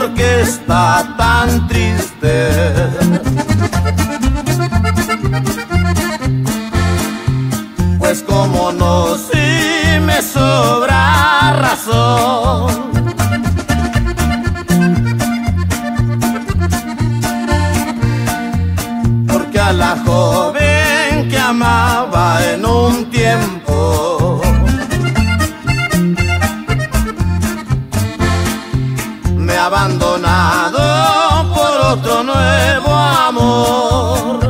porque está tan triste. Pues como no, si me sobra razón. Porque a la joven que amaba en un tiempo me ha abandonado por otro nuevo amor.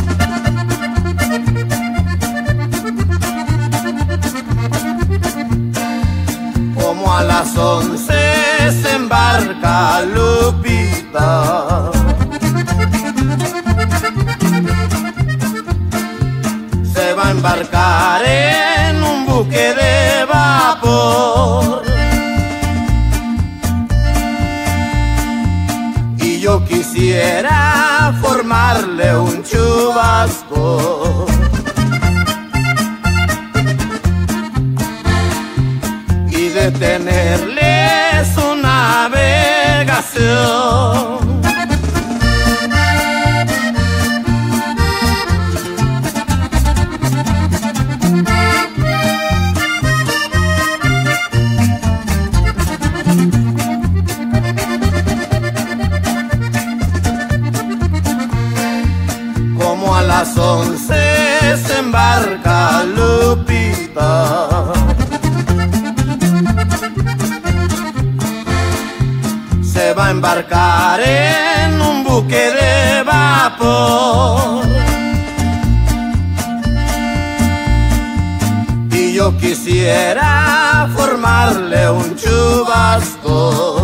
Como a las 11 se embarca Lupita, se va a embarcar en un buque de vapor. Y yo quisiera formarle un chubasco y detenerle su navegación. Como a las 11 se embarca Lupita, se va a embarcar en un buque de vapor. Y yo quisiera formarle un chubasco